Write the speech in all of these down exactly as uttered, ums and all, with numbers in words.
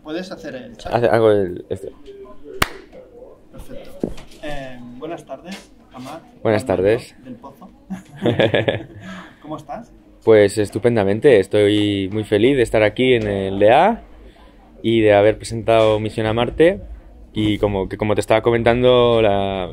puedes hacer el chat. Hace, hago el... Este. Perfecto. Eh, buenas tardes, Amat. Buenas tardes. Del Pozo. ¿Cómo estás? Pues estupendamente, estoy muy feliz de estar aquí en el D A y de haber presentado Misión a Marte. Y como que como te estaba comentando, la,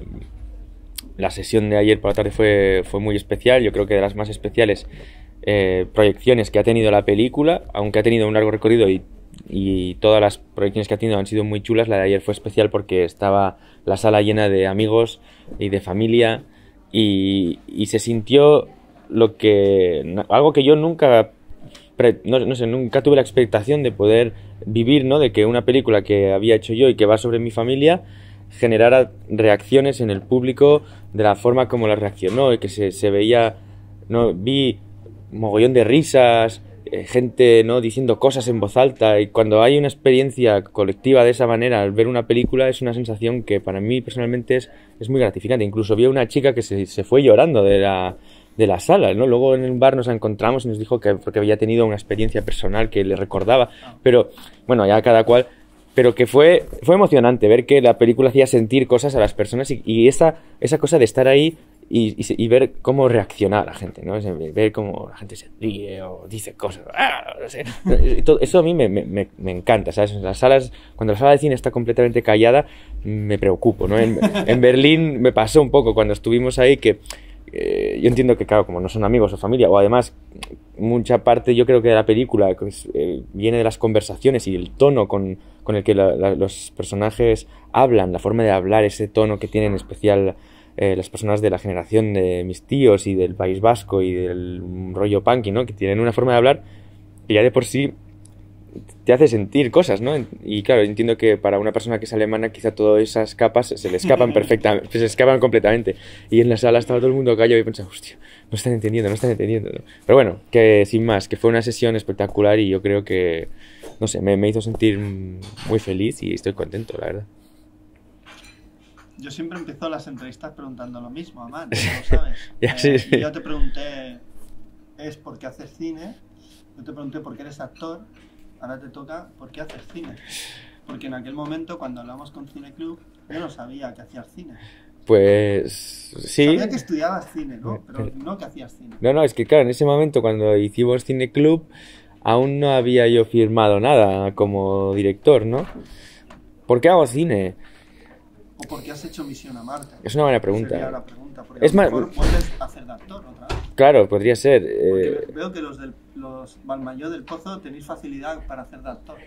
la sesión de ayer por la tarde fue, fue muy especial. Yo creo que de las más especiales eh, proyecciones que ha tenido la película, aunque ha tenido un largo recorrido y, y todas las proyecciones que ha tenido han sido muy chulas. La de ayer fue especial porque estaba la sala llena de amigos y de familia y, y se sintió lo que algo que yo nunca no, no sé, nunca tuve la expectación de poder vivir, ¿no? De que una película que había hecho yo y que va sobre mi familia generara reacciones en el público de la forma como la reaccionó y que se, se veía, ¿no? Vi mogollón de risas, eh, gente, ¿no? Diciendo cosas en voz alta, y cuando hay una experiencia colectiva de esa manera al ver una película es una sensación que para mí personalmente es, es muy gratificante. Incluso vi a una chica que se, se fue llorando de la de la sala, ¿no? Luego en el bar nos encontramos y nos dijo que porque había tenido una experiencia personal que le recordaba, pero bueno, ya cada cual, pero que fue fue emocionante ver que la película hacía sentir cosas a las personas y, y esa esa cosa de estar ahí y, y, y ver cómo reacciona la gente, ¿no? Ver cómo la gente se ríe o dice cosas, ¡ah! No sé. Eso a mí me, me, me encanta, ¿sabes? En las salas, cuando la sala de cine está completamente callada, me preocupo, ¿no? En, en Berlín me pasó un poco cuando estuvimos ahí que Eh, yo entiendo que, claro, como no son amigos o familia, o además mucha parte yo creo que de la película pues, eh, viene de las conversaciones y el tono con, con el que la, la, los personajes hablan, la forma de hablar, ese tono que tienen en especial eh, las personas de la generación de mis tíos y del País Vasco y del rollo punky, ¿no? Que tienen una forma de hablar que ya de por sí te hace sentir cosas, ¿no? Y claro, entiendo que para una persona que es alemana quizá todas esas capas se le escapan perfectamente, se escapan completamente. Y en la sala estaba todo el mundo callado y pensaba, hostia, no están entendiendo, no están entendiendo, ¿no? Pero bueno, que sin más, que fue una sesión espectacular y yo creo que, no sé, me, me hizo sentir muy feliz y estoy contento, la verdad. Yo siempre empiezo las entrevistas preguntando lo mismo, Amat, ¿no sabes? ya, eh, sí, sí. Yo te pregunté, ¿es por qué haces cine? Yo te pregunté por qué eres actor. Ahora te toca, ¿por qué haces cine? Porque en aquel momento, cuando hablamos con Cineclub, yo no sabía que hacías cine. Pues sí. Sabía que estudiabas cine, ¿no? Pero no que hacías cine. No, no, es que claro, en ese momento cuando hicimos Cineclub, aún no había yo firmado nada como director, ¿no? ¿Por qué hago cine? ¿O por qué has hecho Misión a Marte? Es una buena pregunta. Sería la pregunta, porque es a lo más, mejor puedes hacer de actor otra vez. Claro, podría ser. Eh... Veo que los del los Balmayó del Pozo tenéis facilidad para hacer de actor.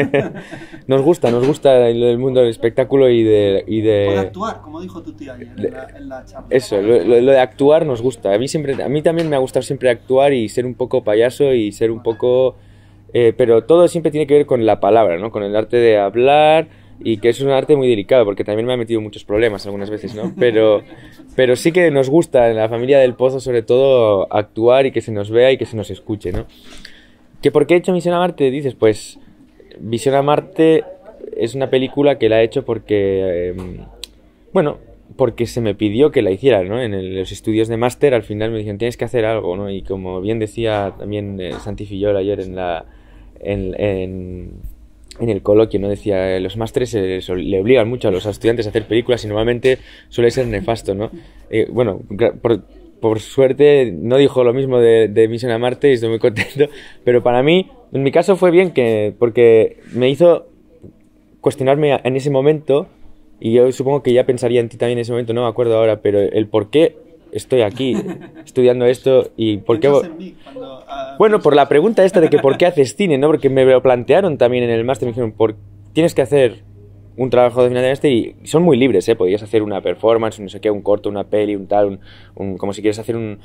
Nos gusta, nos gusta el mundo del espectáculo y de... Y de... O de actuar, como dijo tu tía ayer en la, en la charla. Eso, lo, lo, lo de actuar nos gusta. A mí, siempre, a mí también me ha gustado siempre actuar y ser un poco payaso y ser un poco... Eh, pero todo siempre tiene que ver con la palabra, ¿no? Con el arte de hablar, y que es un arte muy delicado porque también me ha metido muchos problemas algunas veces, ¿no? Pero, pero sí que nos gusta en la familia del Pozo sobre todo actuar y que se nos vea y que se nos escuche, ¿no? ¿Que por qué he hecho Misión a Marte? Dices, pues Misión a Marte es una película que la he hecho porque, eh, bueno, porque se me pidió que la hiciera, ¿no? En el, los estudios de máster al final me dijeron, tienes que hacer algo, ¿no? Y como bien decía también eh, Santi Fillol ayer en la... en, en en el coloquio, ¿no? Decía, los másteres eh, le obligan mucho a los estudiantes a hacer películas y normalmente suele ser nefasto, ¿no? Eh, bueno, por, por suerte no dijo lo mismo de, de Misión a Marte y estoy muy contento, pero para mí, en mi caso fue bien que porque me hizo cuestionarme en ese momento, y yo supongo que ya pensaría en ti también en ese momento, no me acuerdo ahora, pero el por qué estoy aquí estudiando esto y por qué... Cuando, uh, bueno, por la pregunta esta de que por qué haces cine, ¿no? Porque me lo plantearon también en el máster, me dijeron, por... tienes que hacer un trabajo de final de máster y son muy libres, ¿eh? Podrías hacer una performance, un no sé qué, un corto, una peli, un tal, un, un como si quieres hacer un...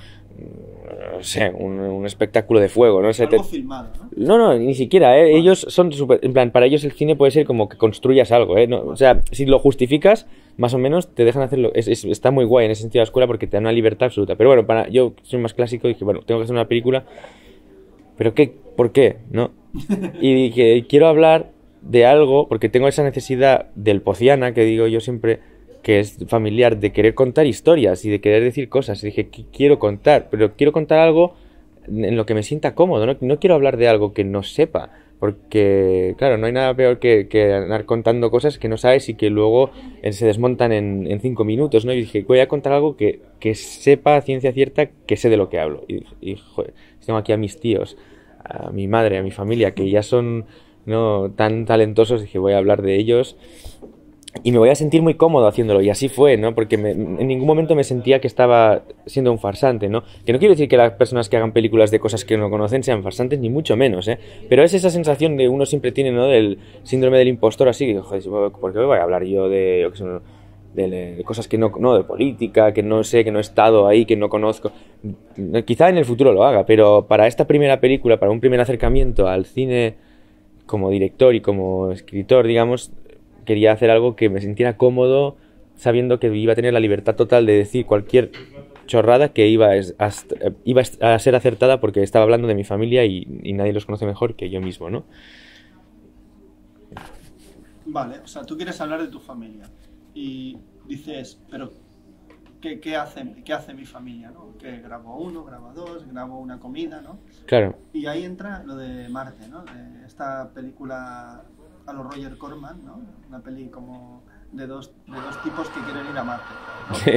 no sé, un, un espectáculo de fuego, ¿no? Algo te... filmado, ¿no? No, no, ni siquiera, ¿eh? Ellos son super... En plan, para ellos el cine puede ser como que construyas algo, ¿eh? No, o sea, si lo justificas, más o menos te dejan hacerlo. Es, es, está muy guay en ese sentido la escuela porque te dan una libertad absoluta. Pero bueno, para yo soy más clásico y dije, bueno, tengo que hacer una película. ¿Pero qué? ¿Por qué? ¿No? Y dije, quiero hablar de algo, porque tengo esa necesidad del Pociana, que digo yo siempre, que es familiar, de querer contar historias y de querer decir cosas. Y dije, ¿qué quiero contar? Pero quiero contar algo en lo que me sienta cómodo. No, no quiero hablar de algo que no sepa. Porque, claro, no hay nada peor que, que andar contando cosas que no sabes y que luego eh, se desmontan en, en cinco minutos, ¿no? Y dije, voy a contar algo que, que sepa a ciencia cierta que sé de lo que hablo. Y, y joder, tengo aquí a mis tíos, a mi madre, a mi familia, que ya son, ¿no?, tan talentosos, dije, voy a hablar de ellos y me voy a sentir muy cómodo haciéndolo. Y así fue, ¿no? Porque me, en ningún momento me sentía que estaba siendo un farsante, ¿no? Que no quiero decir que las personas que hagan películas de cosas que no conocen sean farsantes, ni mucho menos, ¿eh? Pero es esa sensación que uno siempre tiene, ¿no? Del síndrome del impostor, así que, joder, ¿por qué voy a hablar yo de, yo qué sé, de, de cosas que no, no, de política, que no sé, que no he estado ahí, que no conozco? Quizá en el futuro lo haga, pero para esta primera película, para un primer acercamiento al cine como director y como escritor, digamos, quería hacer algo que me sintiera cómodo, sabiendo que iba a tener la libertad total de decir cualquier chorrada que iba a, iba a ser acertada, porque estaba hablando de mi familia y, y nadie los conoce mejor que yo mismo, ¿no? Vale, o sea, tú quieres hablar de tu familia y dices, pero ¿qué, qué, hace, qué hace mi familia, ¿no? Que grabo uno, grabo dos, grabo una comida, ¿no? Claro. Y ahí entra lo de Marte, ¿no? De esta película a los Roger Corman, ¿no? Una peli como de dos, de dos tipos que quieren ir a Marte, ¿no? Sí.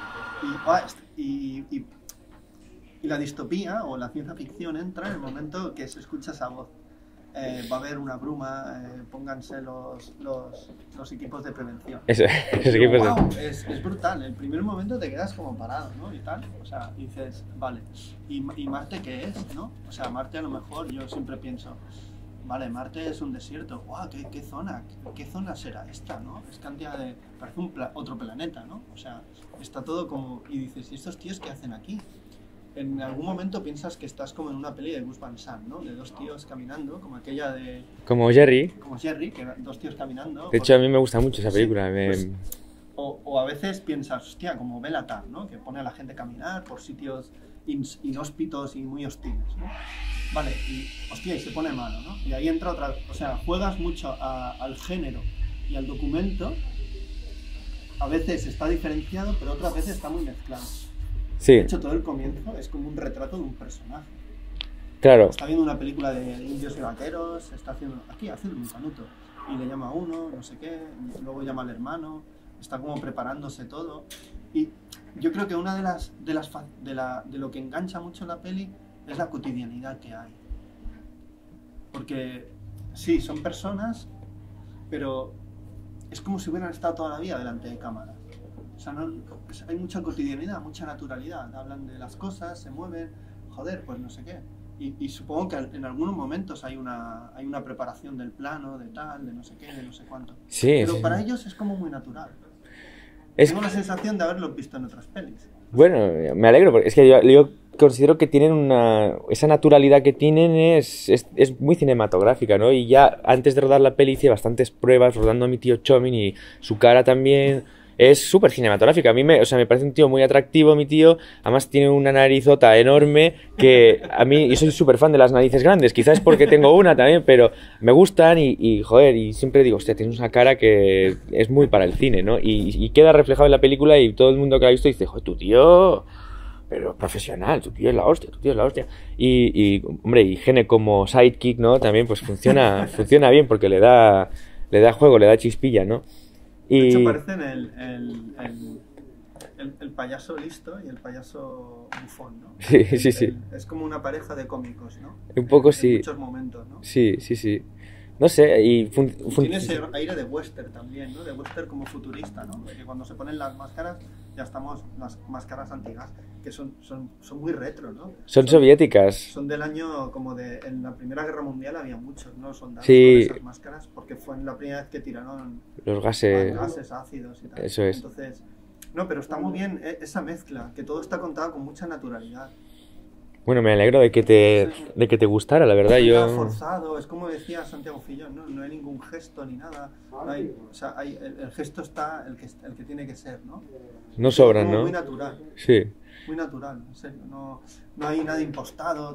Y, y, y, y la distopía o la ciencia ficción entra en el momento que se escucha esa voz. Eh, va a haber una bruma, eh, pónganse los, los, los equipos de prevención. Eso, esos equipos wow, de... es, es brutal. El primer momento te quedas como parado, ¿no? Y tal. O sea, dices, vale, ¿y, y Marte qué es, no? O sea, Marte a lo mejor yo siempre pienso, vale, Marte es un desierto. ¡Guau! ¿Qué, qué zona? ¿Qué, ¿Qué zona será esta, no? Es cantidad de... Parece un pla otro planeta, ¿no? O sea, está todo como... Y dices, ¿y estos tíos qué hacen aquí? En algún momento piensas que estás como en una peli de Gus Van Sant, ¿no? De dos tíos caminando, como aquella de... Como Jerry. Como Jerry, que eran dos tíos caminando. De hecho, a mí me gusta mucho esa película. Sí, me... pues, o, o a veces piensas, hostia, como Bellatar, ¿no? Que pone a la gente a caminar por sitios inhóspitos y muy hostiles, ¿no? Vale, y hostia, y se pone malo, ¿no? Y ahí entra otra... O sea, juegas mucho a, al género y al documento. A veces está diferenciado, pero otras veces está muy mezclado. Sí. De hecho, todo el comienzo es como un retrato de un personaje. Claro. Está viendo una película de indios y vaqueros, está haciendo... Aquí, haciendo un canuto. Y le llama a uno, no sé qué, luego llama al hermano, está como preparándose todo. Y yo creo que una de las... De, las de, la, de lo que engancha mucho la peli es la cotidianidad que hay. Porque, sí, son personas, pero es como si hubieran estado toda la vida delante de cámara. O sea, no, pues hay mucha cotidianidad, mucha naturalidad. Hablan de las cosas, se mueven, joder, pues no sé qué. Y, y supongo que en algunos momentos hay una, hay una preparación del plano, de tal, de no sé qué, de no sé cuánto. Sí, pero sí. para ellos es como muy natural. Es... Tengo la sensación de haberlo visto en otras pelis. Bueno, me alegro, porque es que yo, yo considero que tienen una... Esa naturalidad que tienen es, es, es muy cinematográfica, ¿no? Y ya antes de rodar la peli hice bastantes pruebas rodando a mi tío Chomin y su cara también... Es súper cinematográfica. A mí me, o sea, me parece un tío muy atractivo, mi tío. Además tiene una narizota enorme que a mí... Yo soy súper fan de las narices grandes. Quizás es porque tengo una también, pero me gustan y, y joder, y siempre digo, hostia, tienes una cara que es muy para el cine, ¿no? Y, y queda reflejado en la película y todo el mundo que la ha visto dice, joder, tu tío... Pero profesional, tu tío es la hostia, tu tío es la hostia. Y, y hombre, y Gene como sidekick, ¿no? También pues funciona, funciona bien porque le da, le da juego, le da chispilla, ¿no? Y... De hecho, parecen el, el, el, el, el payaso listo y el payaso bufón, ¿no? Sí, sí, sí. El, es como una pareja de cómicos, ¿no? Un poco en, sí. En muchos momentos, ¿no? Sí, sí, sí. No sé, y... Fun, fun... Tiene ese aire de western también, ¿no? De western como futurista, ¿no? Porque cuando se ponen las máscaras, ya estamos, las máscaras antiguas, que son, son, son muy retro, ¿no? Son, son soviéticas. Son del año como de... En la Primera Guerra Mundial había muchos, ¿no? Soldados sí. con esas máscaras, porque fue la primera vez que tiraron... Los gases... gases ácidos y tal. Eso es. Entonces... No, pero está muy bien esa mezcla, que todo está contado con mucha naturalidad. Bueno, me alegro de que te, de que te gustara, la verdad. No yo... forzado, es como decía Santiago Fillón, ¿no? No hay ningún gesto ni nada. No hay, o sea, hay, el, el gesto está el que, el que tiene que ser, ¿no? No sobran, ¿no? Muy natural. Sí. Muy natural, en serio. No, no hay nada impostado.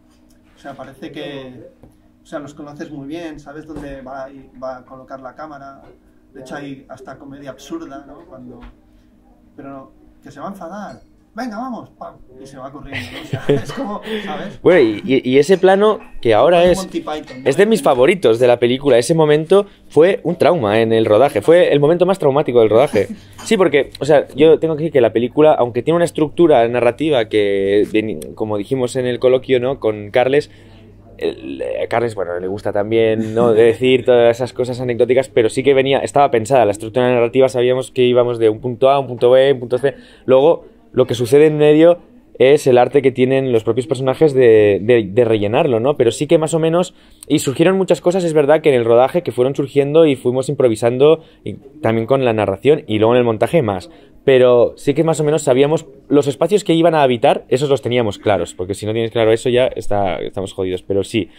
O sea, parece que... O sea, los conoces muy bien, sabes dónde va a, va a colocar la cámara. De hecho, hay hasta comedia absurda, ¿no? Cuando... Pero no, que se va a enfadar. venga, vamos, pam, y se va corriendo, ¿no? O sea, es como, ¿sabes? Bueno, y, y ese plano que ahora es, Python, ¿no? es de mis favoritos de la película. Ese momento fue un trauma en el rodaje, fue el momento más traumático del rodaje. Sí, porque, o sea, yo tengo que decir que la película, aunque tiene una estructura narrativa que, como dijimos en el coloquio, ¿no?, con Carles, el, a Carles, bueno, le gusta también, ¿no?, de decir todas esas cosas anecdóticas, pero sí que venía, estaba pensada la estructura narrativa, sabíamos que íbamos de un punto A a un punto B, un punto C. Luego, lo que sucede en medio es el arte que tienen los propios personajes de, de, de rellenarlo, ¿no? Pero sí que más o menos... Y surgieron muchas cosas, es verdad, que en el rodaje que fueron surgiendo y fuimos improvisando, y también con la narración, y luego en el montaje más. Pero sí que más o menos sabíamos los espacios que iban a habitar, esos los teníamos claros, porque si no tienes claro eso ya está, estamos jodidos, pero sí.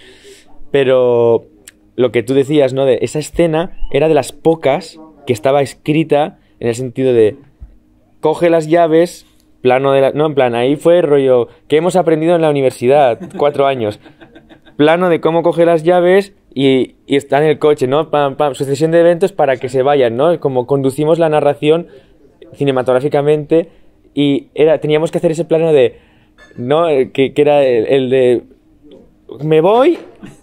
Pero lo que tú decías, ¿no?, de esa escena era de las pocas que estaba escrita en el sentido de coge las llaves... Plano de la... No, en plan, ahí fue rollo... ¿Qué hemos aprendido en la universidad? Cuatro años. Plano de cómo coge las llaves y, y está en el coche, ¿no? Pam, pam, sucesión de eventos para que se vayan, ¿no? Como conducimos la narración cinematográficamente y era, teníamos que hacer ese plano de... ¿No? Que, que era el, el de... Me voy...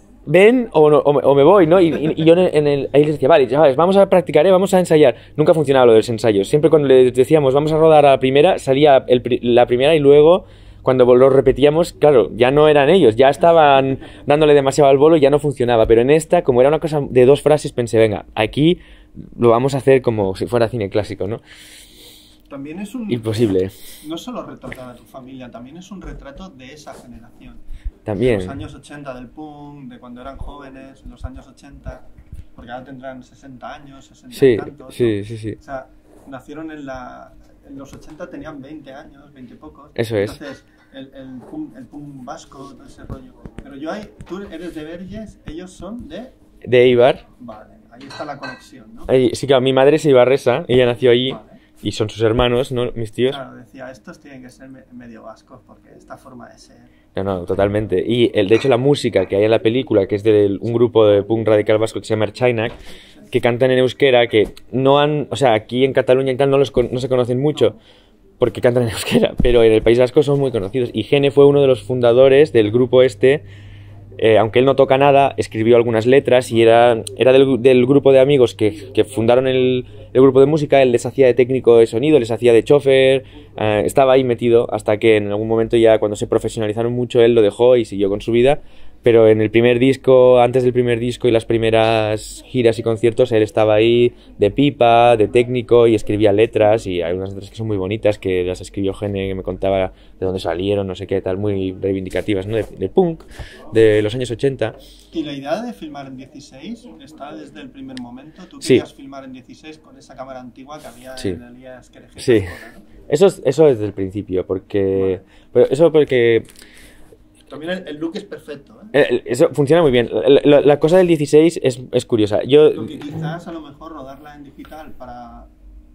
ven o, no, o, me, o me voy, ¿no? Y, y, y yo en el, ahí les decía, vale, chavales, vamos a practicar, ¿eh? Vamos a ensayar. Nunca funcionaba lo de los ensayos. Siempre cuando les decíamos, vamos a rodar a la primera, salía el, la primera y luego, cuando lo repetíamos, claro, ya no eran ellos, ya estaban dándole demasiado al bolo y ya no funcionaba. Pero en esta, como era una cosa de dos frases, pensé, venga, aquí lo vamos a hacer como si fuera cine clásico, ¿no? También es un... Imposible. No solo retratar a tu familia, también es un retrato de esa generación. También. Los años ochenta del punk, de cuando eran jóvenes, en los años ochenta, porque ahora tendrán sesenta años, sesenta sí, y tantos. Sí, ¿no? sí, sí. O sea, nacieron en la... En los ochenta tenían veinte años, veinte y pocos. Eso es. Entonces, el, el, punk, el punk vasco, todo ese rollo. Pero yo ahí, tú eres de Verges, ellos son de... De Eibar. Vale, ahí está la conexión, ¿no? Ahí, sí, claro, mi madre es ibarresa, ella nació allí. Vale. Y son sus hermanos, ¿no? Mis tíos. Claro, decía, estos tienen que ser me medio vascos porque esta forma de ser... No, no, totalmente. Y el, de hecho la música que hay en la película, que es de un grupo de punk radical vasco que se llama Ertzainak, que cantan en euskera, que no han... O sea, aquí en Cataluña y tal no, los, no se conocen mucho porque cantan en euskera, pero en el País Vasco son muy conocidos. Y Gene fue uno de los fundadores del grupo este. Eh, aunque él no toca nada, escribió algunas letras y era, era del, del grupo de amigos que, que fundaron el, el grupo de música. Él les hacía de técnico de sonido, les hacía de chofer, eh, estaba ahí metido hasta que en algún momento ya cuando se profesionalizaron mucho él lo dejó y siguió con su vida. Pero en el primer disco, antes del primer disco y las primeras giras y conciertos, él estaba ahí de pipa, de técnico y escribía letras, y hay unas letras que son muy bonitas que las escribió Gene, que me contaba de dónde salieron, no sé qué, tal, muy reivindicativas, ¿no? De, de punk, de los años ochenta. ¿Y la idea de filmar en dieciséis está desde el primer momento? ¿Tú querías sí. filmar en dieciséis con esa cámara antigua que había sí. en el I A S que elegí? Sí, ¿no? eso, es, eso desde el principio, porque... Bueno. Pero eso porque... También el, el look es perfecto, ¿eh? Eso funciona muy bien. La, la, la cosa del dieciséis es, es curiosa. Yo... Porque quizás a lo mejor rodarla en digital para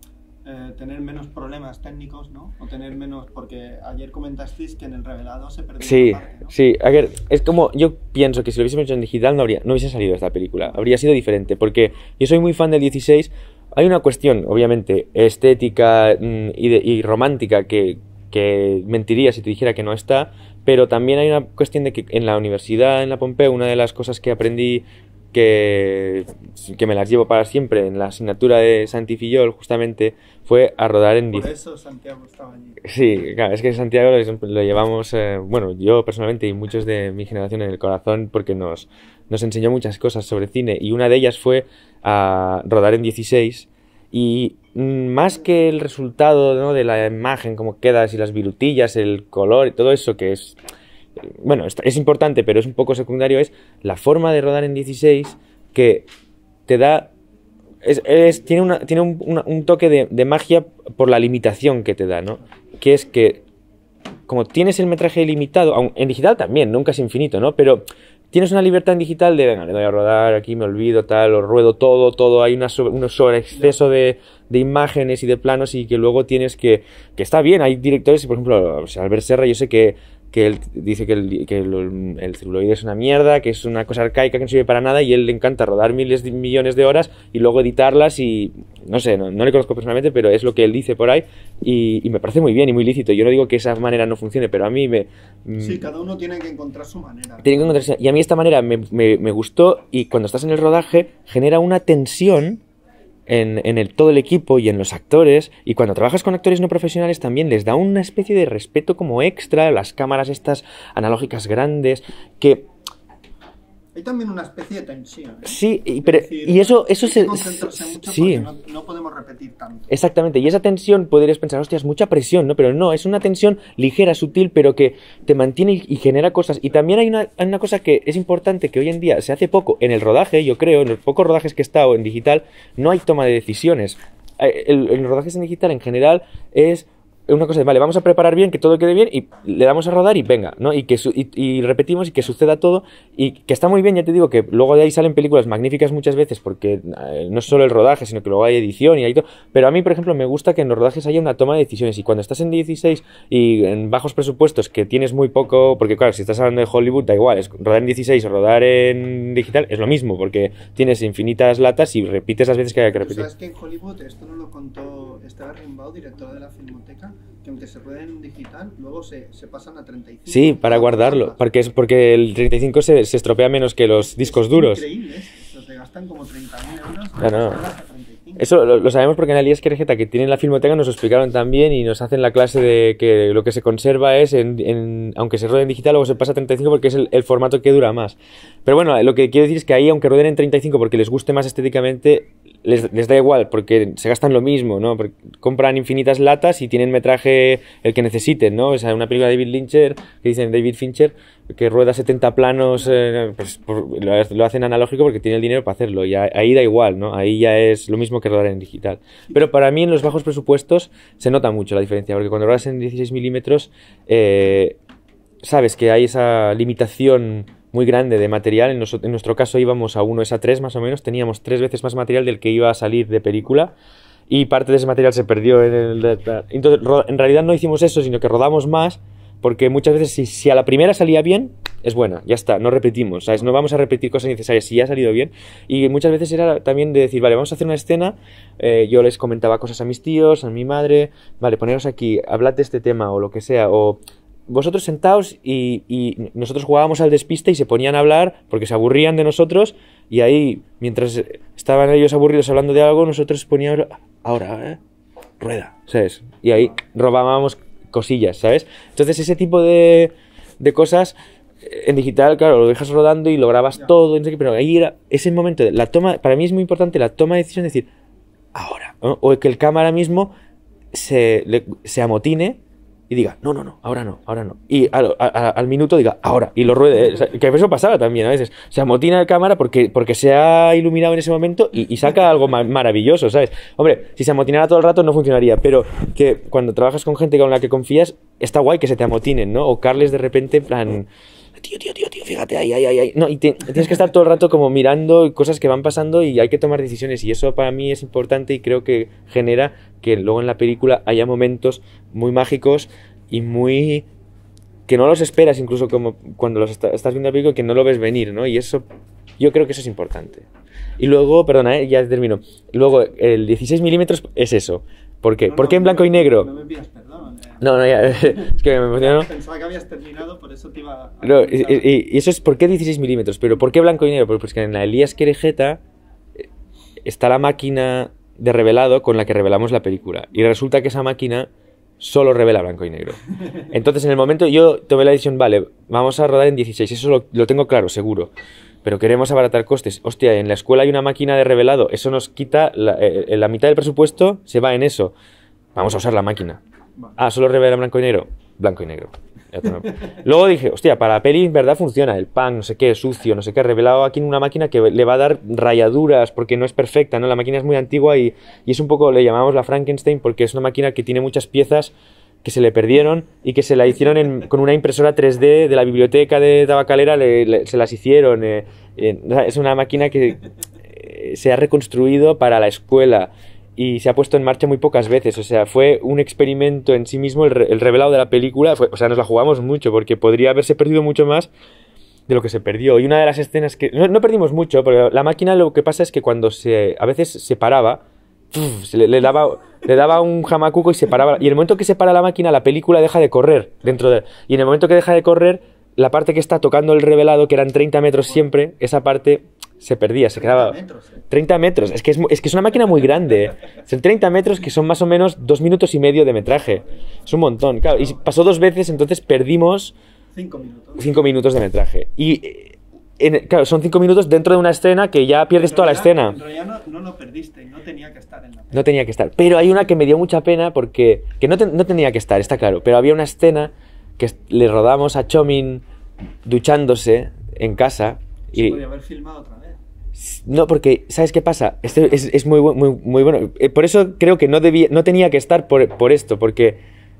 eh, tener menos problemas técnicos, ¿no? O tener menos... Porque ayer comentasteis que en el revelado se perdió sí, una parte, ¿no? Sí, a ver, es como... Yo pienso que si lo hubiésemos hecho en digital no, habría, no hubiese salido esta película. Habría sido diferente, porque yo soy muy fan del dieciséis. Hay una cuestión, obviamente, estética y, de, y romántica que, que mentiría si te dijera que no está... Pero también hay una cuestión de que en la universidad, en la Pompeu, una de las cosas que aprendí que, que me las llevo para siempre en la asignatura de Santi Fillol, justamente, fue a rodar en... Por eso Santiago estaba allí. Sí, claro, es que Santiago lo, lo llevamos, eh, bueno, yo personalmente y muchos de mi generación en el corazón, porque nos, nos enseñó muchas cosas sobre cine, y una de ellas fue a rodar en dieciséis. Y más que el resultado, ¿no?, de la imagen, cómo quedas y las virutillas, el color y todo eso, que es, bueno, es importante, pero es un poco secundario, es la forma de rodar en dieciséis que te da, es, es, tiene, una, tiene un, una, un toque de, de magia por la limitación que te da, ¿no? Que es que, como tienes el metraje limitado, aun en digital también, nunca es infinito, ¿no? Pero... Tienes una libertad en digital de, venga, le doy a rodar, aquí me olvido, tal, lo ruedo todo, todo, hay una sobre, un sobreexceso de, de imágenes y de planos y que luego tienes que, que está bien, hay directores, por ejemplo, o sea, Albert Serra, yo sé que que él dice que, el, que el, el celuloide es una mierda, que es una cosa arcaica que no sirve para nada, y a él le encanta rodar miles de millones de horas y luego editarlas y no sé, no, no le conozco personalmente, pero es lo que él dice por ahí y, y me parece muy bien y muy lícito. Yo no digo que esa manera no funcione, pero a mí me... Sí, cada uno tiene que encontrar su manera. Tiene que encontrarse, y a mí esta manera me, me, me gustó, y cuando estás en el rodaje genera una tensión En, en el, todo el equipo y en los actores, y cuando trabajas con actores no profesionales también les da una especie de respeto como extra, las cámaras estas analógicas grandes, que... Hay también una especie de tensión, ¿eh? Sí, y, pero, decir, y eso, eso hay se... que concentrarse mucho sí. porque no, no podemos repetir tanto. Exactamente, y esa tensión podrías pensar, hostia, es mucha presión, ¿no? Pero no, es una tensión ligera, sutil, pero que te mantiene y, y genera cosas. Y también hay una, hay una cosa que es importante, que hoy en día se hace poco en el rodaje, yo creo, en los pocos rodajes que he estado en digital, no hay toma de decisiones. El, el, los rodajes en digital en general es... una cosa de, vale, vamos a preparar bien, que todo quede bien y le damos a rodar y venga, ¿no? Y que su y, y repetimos y que suceda todo y que está muy bien, ya te digo, que luego de ahí salen películas magníficas muchas veces porque eh, no es solo el rodaje, sino que luego hay edición y hay todo. Pero a mí, por ejemplo, me gusta que en los rodajes haya una toma de decisiones y cuando estás en dieciséis y en bajos presupuestos que tienes muy poco, porque claro, si estás hablando de Hollywood da igual, es rodar en dieciséis o rodar en digital es lo mismo porque tienes infinitas latas y repites las veces que haya que repetir. ¿Sabes que en Hollywood, esto nos lo contó Esteban Rimbaud, director de la Filmoteca, que aunque se rueden en digital, luego se, se pasan a treinta y cinco? Sí, para guardarlo, porque es porque el treinta y cinco se, se estropea menos que los discos es duros. Increíble, ¿eh? Se gastan como treinta mil euros. No, no. Eso lo, lo sabemos porque en Elías Querejeta, que tienen la Filmoteca, nos lo explicaron también y nos hacen la clase de que lo que se conserva es, en, en, aunque se ruede en digital, luego se pasa a treinta y cinco porque es el, el formato que dura más. Pero bueno, lo que quiero decir es que ahí, aunque rueden en treinta y cinco porque les guste más estéticamente, les, les da igual porque se gastan lo mismo, ¿no? Porque compran infinitas latas y tienen metraje el que necesiten, ¿no? O sea, una película de David Fincher, que dicen David Fincher, que rueda setenta planos, eh, pues por, lo, lo hacen analógico porque tiene el dinero para hacerlo y a, ahí da igual, ¿no? Ahí ya es lo mismo que rodar en digital. Pero para mí en los bajos presupuestos se nota mucho la diferencia porque cuando rodas en dieciséis milímetros eh, sabes que hay esa limitación muy grande de material. En, nos, en nuestro caso íbamos a uno es a tres más o menos, teníamos tres veces más material del que iba a salir de película y parte de ese material se perdió en el... Entonces en realidad no hicimos eso, sino que rodamos más. Porque muchas veces si, si a la primera salía bien, es buena, ya está, no repetimos, ¿sabes? No vamos a repetir cosas innecesarias si ya ha salido bien. Y muchas veces era también de decir, vale, vamos a hacer una escena, eh, yo les comentaba cosas a mis tíos, a mi madre, vale, poneros aquí, hablad de este tema o lo que sea, o vosotros sentaos y, y nosotros jugábamos al despiste y se ponían a hablar porque se aburrían de nosotros y ahí, mientras estaban ellos aburridos hablando de algo, nosotros poníamos, ahora, ¿eh? Rueda, ¿sabes? Y ahí robábamos cosillas, ¿sabes? Entonces ese tipo de, de cosas en digital, claro, lo dejas rodando y lo grabas yeah. todo, pero ahí era ese momento, de la toma, para mí es muy importante la toma de decisión de decir, ahora, ¿no? O que el cámara mismo se, le, se amotine y diga, no, no, no, ahora no, ahora no. Y al, a, al minuto diga, ahora, y lo ruede. ¿eh? O sea, que eso pasaba también a veces. Se amotina el cámara porque, porque se ha iluminado en ese momento y, y saca algo ma maravilloso, ¿sabes? Hombre, si se amotinara todo el rato no funcionaría, pero que cuando trabajas con gente con la que confías, está guay que se te amotinen, ¿no? O Carles de repente, en plan... Tío, tío, tío, tío, fíjate, ahí, ahí, ahí. No, y te, tienes que estar todo el rato como mirando cosas que van pasando y hay que tomar decisiones. Y eso para mí es importante y creo que genera que luego en la película haya momentos muy mágicos y muy... que no los esperas, incluso como cuando los está, estás viendo la película, que no lo ves venir, ¿no? Y eso, yo creo que eso es importante. Y luego, perdona, ¿eh? Ya termino. Luego, el dieciséis milímetros es eso. ¿Por qué? No, ¿Por qué no, en blanco no, y negro? No me pidas perdón. Eh. No, no, ya, es que me emocionó. Pensaba que habías terminado, por eso te iba a... No, y, y, y eso es, ¿por qué dieciséis milímetros? Pero ¿por qué blanco y negro? Porque pues que en la Elías Querejeta está la máquina de revelado con la que revelamos la película. Y resulta que esa máquina solo revela blanco y negro. Entonces, en el momento yo tomé la decisión, vale, vamos a rodar en dieciséis. Eso lo, lo tengo claro, seguro. Pero queremos abaratar costes. Hostia, en la escuela hay una máquina de revelado. Eso nos quita la, eh, la mitad del presupuesto, se va en eso. Vamos a usar la máquina. Ah, solo revela blanco y negro. Blanco y negro. Luego dije, hostia, para la peli en verdad funciona. El pan, no sé qué, sucio, no sé qué. Revelado aquí en una máquina que le va a dar rayaduras porque no es perfecta, ¿no? La máquina es muy antigua y, y es un poco, le llamamos la Frankenstein porque es una máquina que tiene muchas piezas que se le perdieron y que se la hicieron en, con una impresora tres D de la biblioteca de Tabacalera, le, le, se las hicieron. Eh, eh, es una máquina que eh, se ha reconstruido para la escuela. y se ha puesto en marcha muy pocas veces. O sea, fue un experimento en sí mismo el, re el revelado de la película. Fue, o sea, nos la jugamos mucho porque podría haberse perdido mucho más de lo que se perdió. Y una de las escenas que... No, no perdimos mucho, pero la máquina lo que pasa es que cuando se... A veces se paraba, se le, le, daba, le daba un jamacuco y se paraba. Y en el momento que se para la máquina, la película deja de correr dentro de... Y en el momento que deja de correr, la parte que está tocando el revelado, que eran treinta metros siempre, esa parte se perdía, se quedaba... treinta metros, es que es, es que es una máquina muy grande. Son treinta metros que son más o menos dos minutos y medio de metraje. Es un montón, claro. Y pasó dos veces, entonces perdimos... Cinco minutos. Cinco minutos de metraje. Y, en, claro, son cinco minutos dentro de una escena que ya pierdes toda la escena. En realidad no, no lo perdiste, no tenía que estar en la película. No tenía que estar. Pero hay una que me dio mucha pena porque... Que no, te, no tenía que estar, está claro. Pero había una escena que le rodamos a Chomin duchándose en casa. Se y podía haber filmado otra vez. No, porque, ¿sabes qué pasa? Este es, es muy, muy, muy bueno. Por eso creo que no, debía, no tenía que estar por, por esto, porque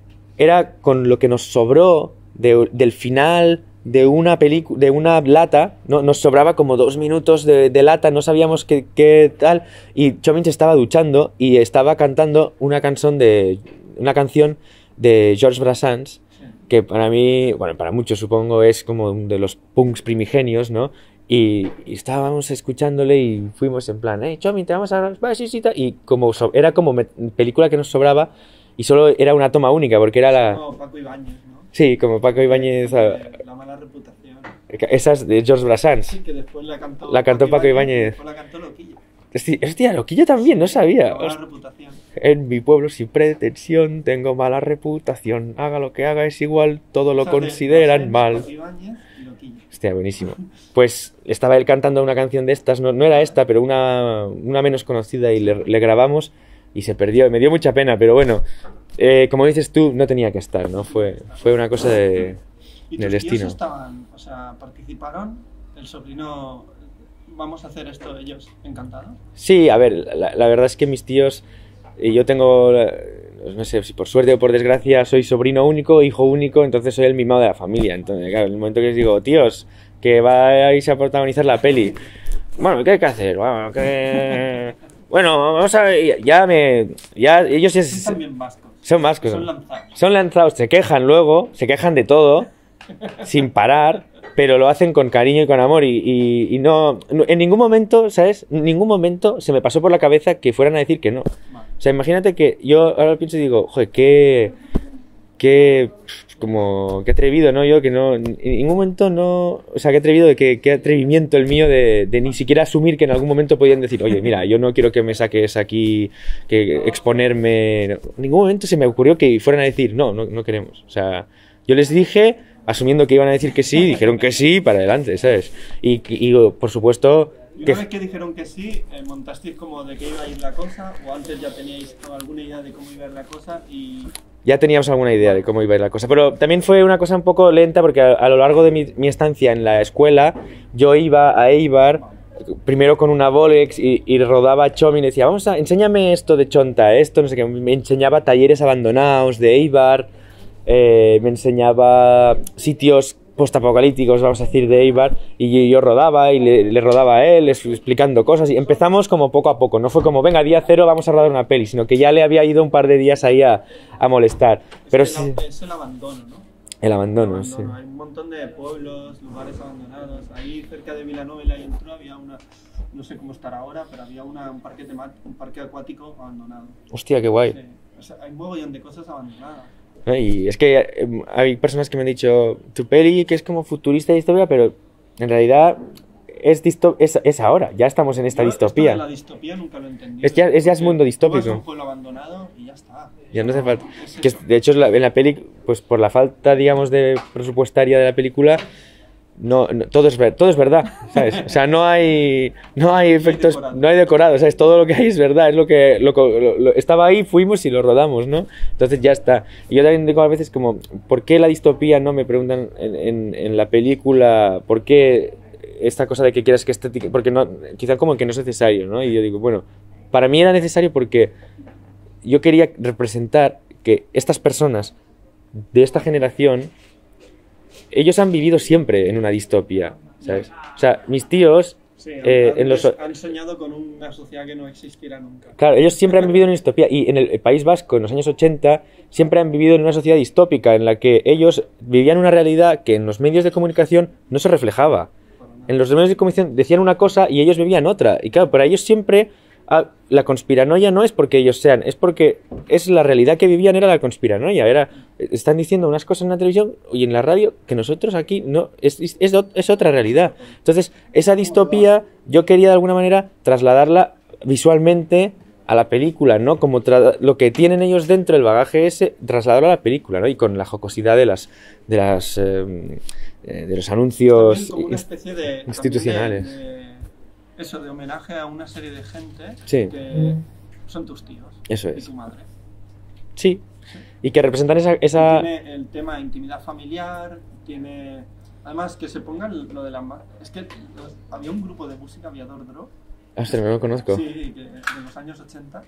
era con lo que nos sobró de, del final de una película, de una lata, ¿no? Nos sobraba como dos minutos de, de lata, no sabíamos qué, qué tal, y Chomin se estaba duchando y estaba cantando una canción de, una canción de Georges Brassens, sí, que para mí, bueno, para muchos supongo es como uno de los punks primigenios, ¿no? Y, y estábamos escuchándole y fuimos en plan, hey, Chomin, te vamos a las bases y tal. Y como so, era como me, película que nos sobraba y solo era una toma única, porque era la... Como Paco Ibáñez, ¿no? Sí, como Paco Ibáñez... La, la mala reputación. Esas de Georges Brassens. Sí, que después la cantó, la cantó Paco, Paco Ibáñez. Después la cantó Loquillo. Hostia, hostia, Loquillo también, no sabía. La mala reputación. En mi pueblo sin pretensión tengo mala reputación. Haga lo que haga es igual, todo lo o sea, consideran de, mal. Paco Ibáñez y Loquillo. Hostia, buenísimo. Pues estaba él cantando una canción de estas, no, no era esta, pero una, una menos conocida y le, le grabamos y se perdió. Me dio mucha pena, pero bueno, eh, como dices tú, no tenía que estar, ¿no? Fue, fue una cosa de, ¿Y del tus destino. Tíos estaban, o sea, participaron? El sobrino, vamos a hacer esto ellos, encantado. Sí, a ver, la, la verdad es que mis tíos, yo tengo, no sé si por suerte o por desgracia, soy sobrino único, hijo único, entonces soy el mimado de la familia. Entonces, claro, en el momento que les digo, tíos, que vais a protagonizar la peli, bueno, ¿qué hay que hacer? Bueno, que... bueno, vamos a ver, ya me... Ya, ellos ya... Son también vascos. Son vascos. Son lanzados. Son lanzados, se quejan luego, se quejan de todo, sin parar, pero lo hacen con cariño y con amor y, y, y no... En ningún momento, ¿sabes? En ningún momento se me pasó por la cabeza que fueran a decir que no. O sea, imagínate que yo ahora pienso y digo, joder, qué... Qué... como... qué atrevido, ¿no? Yo que no... En ningún momento no... O sea, qué atrevido, de que, qué atrevimiento el mío de, de ni siquiera asumir que en algún momento podían decir, oye, mira, yo no quiero que me saques aquí, que exponerme... En ningún momento se me ocurrió que fueran a decir, no, no, no queremos. O sea, yo les dije, asumiendo que iban a decir que sí, dijeron que sí, para adelante, ¿sabes? Y, y por supuesto... Y una vez que dijeron que sí, eh, ¿montasteis como de qué iba a ir la cosa? ¿O antes ya teníais alguna idea de cómo iba a ir la cosa? Y... Ya teníamos alguna idea de cómo iba a ir la cosa, pero también fue una cosa un poco lenta porque a, a lo largo de mi, mi estancia en la escuela yo iba a Eibar, primero con una Bolex y, y rodaba a Chomin y decía, vamos a, enséñame esto de Chonta, esto, no sé qué, me enseñaba talleres abandonados de Eibar, eh, me enseñaba sitios postapocalípticos, vamos a decir, de Eibar, y yo rodaba y le, le rodaba a él explicando cosas y empezamos como poco a poco, no fue como venga, día cero vamos a rodar una peli, sino que ya le había ido un par de días ahí a, a molestar. Es pero el, sí, es el abandono, ¿no? El abandono, el abandono, sí. Hay un montón de pueblos, lugares abandonados, ahí cerca de Vilanova y la Geltrú había una, no sé cómo estará ahora, pero había una, un, parque un parque acuático abandonado. Hostia, qué guay. Sí. O sea, hay un mogollón de cosas abandonadas. Y es que eh, hay personas que me han dicho, tu peli que es como futurista y distopía, pero en realidad es, disto es, es ahora, ya estamos en esta Yo, distopía. Esto de la distopía nunca lo he entendido. Es ya, es ya es mundo distópico. Es un pueblo abandonado y ya está. Ya no hace falta. Es que es, de hecho, en la peli, pues por la falta, digamos, de presupuestaria de la película, no, no todo es todo es verdad, ¿sabes? O sea, no hay no hay efectos, no hay decorado, ¿sabes? Todo lo que hay es verdad, es lo que lo, lo, lo, estaba ahí, fuimos y lo rodamos, ¿no? Entonces ya está. Y yo también digo a veces como, ¿por qué la distopía? No me preguntan en, en, en la película, ¿por qué esta cosa de que quieras que estética? Porque no, quizá como que no es necesario, ¿no? Y yo digo, bueno, para mí era necesario porque yo quería representar que estas personas de esta generación, ellos han vivido siempre en una distopia, ¿sabes? O sea, mis tíos Sí, eh, han, en los... han soñado con una sociedad que no existirá nunca. Claro, ellos siempre han vivido en una distopía y en el País Vasco, en los años ochenta, siempre han vivido en una sociedad distópica en la que ellos vivían una realidad que en los medios de comunicación no se reflejaba. En los medios de comunicación decían una cosa y ellos vivían otra. Y claro, para ellos siempre ah, la conspiranoia no es porque ellos sean, es porque es la realidad que vivían, era la conspiranoia. Era, están diciendo unas cosas en la televisión y en la radio que nosotros aquí no, es, es, es otra realidad. Entonces, esa distopía yo quería de alguna manera trasladarla visualmente a la película, ¿no? Como lo que tienen ellos dentro, el bagaje ese, trasladarlo a la película, ¿no? Y con la jocosidad de las de las eh, de los anuncios como una especie de, institucionales. De, de, eso, de homenaje a una serie de gente sí. que son tus tíos. Eso y es. tu madre. Sí. sí. Y que representan esa... esa... Tiene el tema de intimidad familiar, tiene... Además, que se pongan lo de la... Es que había un grupo de música, Aviador Drop. Ostras, me lo conozco. Sí, que, de los años ochenta,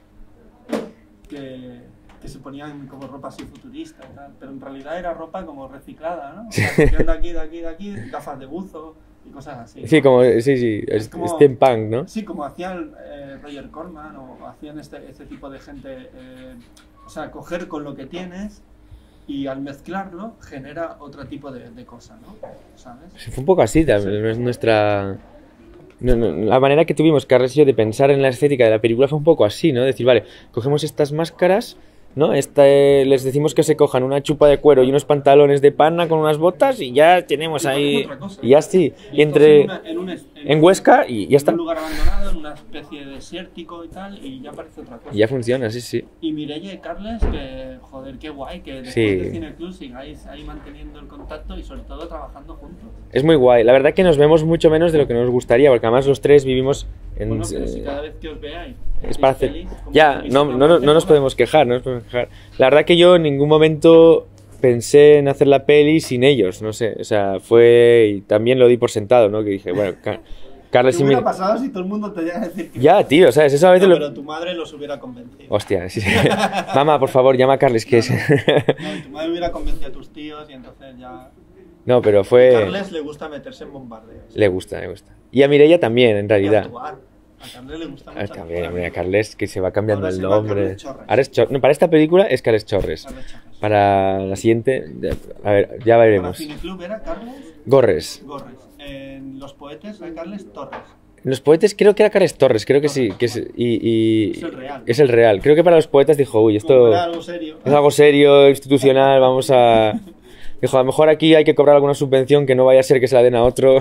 que, que se ponían como ropa así futurista y tal, pero en realidad era ropa como reciclada, ¿no? O sea, de aquí, de aquí, de aquí, gafas de buzo y cosas así. Sí, como, sí, sí, es como, steampunk, ¿no? Sí, como hacían eh, Roger Corman o hacían este, este tipo de gente, eh, o sea, coger con lo que tienes y al mezclarlo genera otro tipo de, de cosa, ¿no? ¿Sabes? Sí, fue un poco así también, sí. Nuestra... No, no, la manera que tuvimos, Carles y yo, de pensar en la estética de la película fue un poco así, ¿no? Decir, vale, cogemos estas máscaras, ¿no? Esta, eh, les decimos que se cojan una chupa de cuero y unos pantalones de pana con unas botas y ya tenemos ahí... Y ya sí, y entre... En, una, en, un, en, en Huesca y ya está. En un lugar abandonado, en una especie de desértico y tal, y ya parece otra cosa. Y ya funciona, sí, sí. Y Mireia y Carles, que, joder, qué guay, que después sí. de Cineclub sigáis ahí manteniendo el contacto y sobre todo trabajando juntos. Es muy guay, la verdad que nos vemos mucho menos de lo que nos gustaría, porque además los tres vivimos en... Bueno, pero si cada vez que os veáis... Es para hacer... Feliz, ya, no, no, no, no nos podemos quejar, no nos podemos quejar. La verdad que yo en ningún momento pensé en hacer la peli sin ellos, no sé, o sea, fue... Y también lo di por sentado, ¿no? Que dije, bueno... Carles ¿Qué y hubiera mi... pasado si todo el mundo te llega a decir que... Ya, tío, ¿sabes? Eso a veces no, lo... pero tu madre los hubiera convencido. Hostia, sí, sí. Mamá, por favor, llama a Carles, que no, es... no, tu madre hubiera convencido a tus tíos y entonces ya... No, pero fue... A Carles le gusta meterse en bombardeos. Le gusta, le gusta. Y a Mireia también, en realidad. Y actuar. A Carles le gusta mucho. También, hombre, a Carles, que se va cambiando Ahora el se nombre. Carles Chor... No, para esta película es Carles Chorres. Carles Chorres. Para la siguiente, a ver, ya veremos. Para Cineclub era Carles... Gorres. Gorres. En Los Poetes era Carles Torres. Los poetas creo que era Carles Torres, creo que sí. Que es, y, y, es el real. Es el real. Creo que para los poetas dijo, uy, esto era algo serio. Es algo serio, institucional, vamos a... Dijo, a lo mejor aquí hay que cobrar alguna subvención que no vaya a ser que se la den a otro.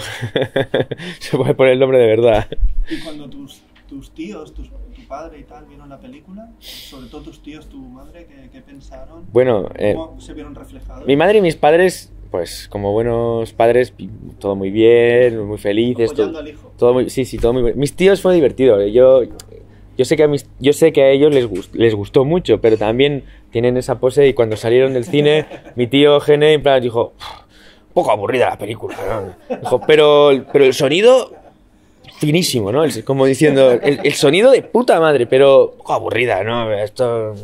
Se puede poner el nombre de verdad. Y cuando tus, tus tíos, tus, tu padre y tal vieron la película, sobre todo tus tíos, tu madre, ¿qué, qué pensaron? Bueno, eh, ¿Cómo se vieron reflejados? Mi madre y mis padres... Pues como buenos padres, todo muy bien, muy felices. Apoyando todo, al hijo. Todo muy, sí, sí, todo muy bien. Mis tíos fue divertido. Yo, yo, sé que a mis, yo sé que a ellos les, gust, les gustó mucho, pero también tienen esa pose y cuando salieron del cine, mi tío Gene en plan dijo, un poco aburrida la película, ¿no? Dijo, pero, pero el sonido finísimo, ¿no? El, como diciendo, el, el sonido de puta madre, pero un poco aburrida, ¿no? Esto...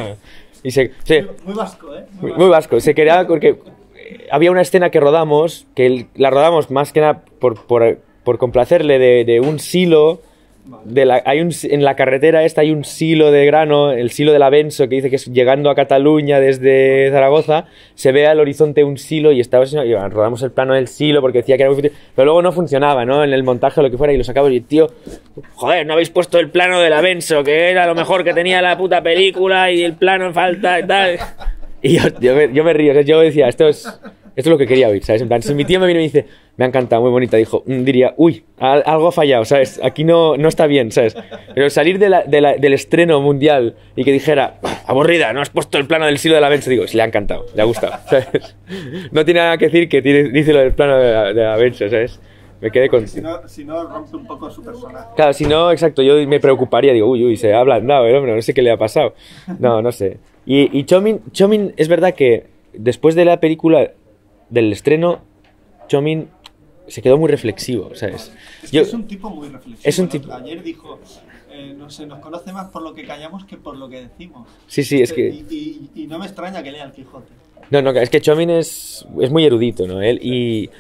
Y se, se, muy vasco, ¿eh? Muy vasco. Muy vasco. Se quería porque... Había una escena que rodamos, que el, la rodamos más que nada por, por, por complacerle de, de un silo, de la, hay un, en la carretera esta hay un silo de grano, el silo del Avenso, que dice que es llegando a Cataluña desde Zaragoza, se ve al horizonte un silo y estaba, y bueno, rodamos el plano del silo porque decía que era muy útil, pero luego no funcionaba, ¿no? En el montaje o lo que fuera, y lo sacamos y tío, joder, no habéis puesto el plano del Avenso, que era lo mejor que tenía la puta película y el plano en falta y tal... Y yo, yo, me, yo me río, o sea, yo decía, esto es, esto es lo que quería oír, ¿sabes? En plan, si mi tío me viene y me dice, me ha encantado, muy bonita, dijo, diría, uy, algo ha fallado, ¿sabes? Aquí no, no está bien, ¿sabes? Pero salir de la, de la, del estreno mundial y que dijera, aburrida, no has puesto el plano del silo de la Benz, digo, sí, le ha encantado, le ha gustado, ¿sabes? No tiene nada que decir que tiene, dice lo del plano de la, de la Benz, ¿sabes? Me quedé con... Si no, si no, rompe un poco su personaje. Claro, si no, exacto, yo me preocuparía, digo, uy, uy, se ha ablandado el hombre, no sé qué le ha pasado. No, no sé. Y, y Chomin, Chomin, es verdad que después de la película, del estreno, Chomin se quedó muy reflexivo, ¿sabes? Es, que yo, es un tipo muy reflexivo. Es un tipo... Ayer dijo, eh, no sé, nos conoce más por lo que callamos que por lo que decimos. Sí, sí, es que... Y, y, y no me extraña que lea el Quijote. No, no, es que Chomin es, es muy erudito, ¿no? Él, y...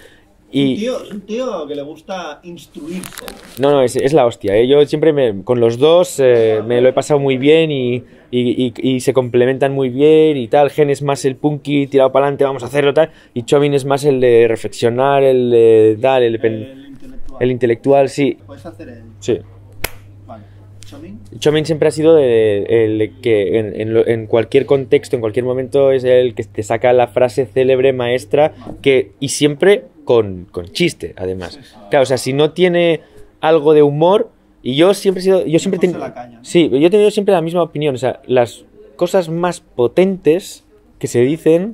Y... Un tío, un tío que le gusta instruirse. No, no, es, es la hostia, ¿eh? Yo siempre me, con los dos eh, me lo he pasado muy bien y, y, y, y se complementan muy bien y tal. Gen es más el punky, tirado para adelante, vamos a hacerlo tal. Y Chomin es más el de reflexionar, el de tal, el, pen, El intelectual. el intelectual, sí. ¿Puedes hacer el...? Sí. Vale. ¿Chomin? Chomin siempre ha sido de- el que en, en lo- en cualquier contexto, en cualquier momento, es el que te saca la frase célebre maestra que, y siempre con, con chiste, además. Sí, sí. Claro, o sea, si no tiene algo de humor, y yo siempre he sido, yo siempre Mejor tengo, se la caña, ¿no? sí, yo he tenido siempre la misma opinión, o sea, las cosas más potentes que se dicen,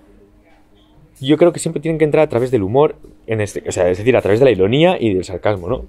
yo creo que siempre tienen que entrar a través del humor, en este, o sea, es decir, a través de la ironía y del sarcasmo, ¿no?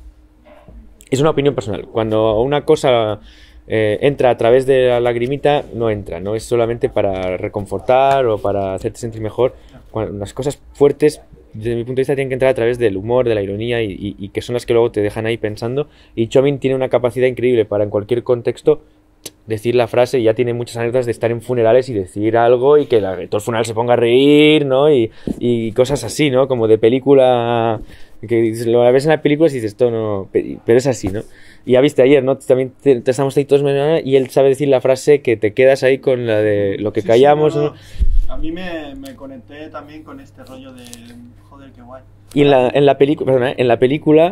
Es una opinión personal. Cuando una cosa eh, entra a través de la lagrimita, no entra. No es solamente para reconfortar o para hacerte sentir mejor. Cuando las cosas fuertes, desde mi punto de vista, tienen que entrar a través del humor, de la ironía y, y- y que son las que luego te dejan ahí pensando. Y Chomin tiene una capacidad increíble para en cualquier contexto decir la frase. Y ya tiene muchas anécdotas de estar en funerales y decir algo y que la- todo el funeral se ponga a reír, ¿no? Y, y cosas así, ¿no? Como de película, que dices- lo ves en la película y dices, esto no, pe- pero es así, ¿no? Y ya viste ayer, ¿no? También te, te estamos ahí todos y él sabe decir la frase que te quedas ahí con la de lo que Sí, sí, callamos, no, ¿no? no. A mí me, me conecté también con este rollo de... Joder, qué guay. Y en la, en la película, perdona, ¿eh? En la película